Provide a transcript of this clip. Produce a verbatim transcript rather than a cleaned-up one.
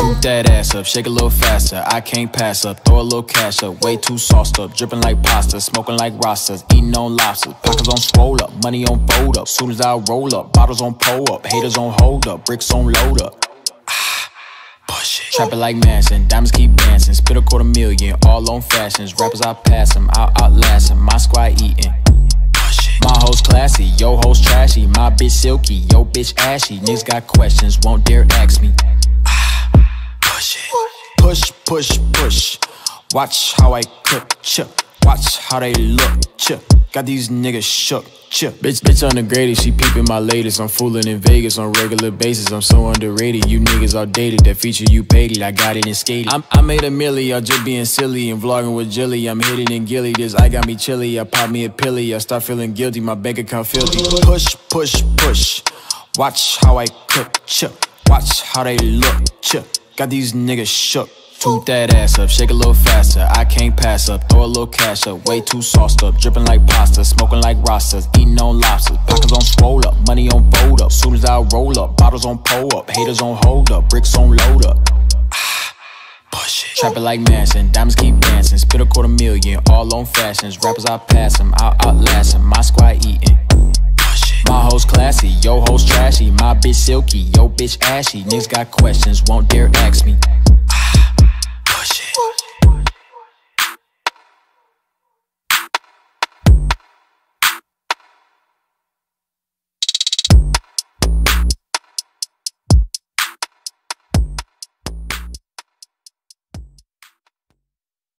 Shoot that ass up, shake a little faster. I can't pass up, throw a little cash up. Way too sauced up, dripping like pasta, smoking like Rastas, eating on lobsters. Pockets on swole up, money on fold up. Soon as I roll up, bottles on pull up, haters on hold up, bricks on load up. Ah, push it. Trap it like Manson, diamonds keep dancing. Spit a quarter million, all on fashions. Rappers I pass them, I'll outlast them. My squad eating. My hoes classy, yo hoes trashy. My bitch silky, yo bitch ashy. Niggas got questions, won't dare ask me. Ah, push it. Push, push, push. Watch how I cook, chip. Watch how they look, chip. Got these niggas shook, chip. Bitch, bitch ungraded, she peeping my latest. I'm fooling in Vegas on regular basis. I'm so underrated, you niggas outdated. That feature you paid it, I got it and skated. I'm, I made a milli, y'all just being silly and vlogging with Jilly. I'm hitting and gilly, this I got me chilly. I pop me a pilly, I start feeling guilty. My bank account filthy. Push, push, push. Watch how I cook, chip. Watch how they look, chip. Got these niggas shook. Shoot that ass up, shake a little faster. I can't pass up, throw a little cash up. Way too sauced up, dripping like pasta, smoking like Rastas, eating on lobsters. Pockets on swole up, money on fold up. Soon as I roll up, bottles on pull up, haters on hold up, bricks on load up. Ah, push it. Trap it like Manson, diamonds keep dancing. Spit a quarter million, all on fashions. Rappers I pass them, I'll outlast them. My squad eating. My hoes classy, yo hoes trashy. My bitch silky, yo bitch ashy. Niggas got questions, won't dare ask me.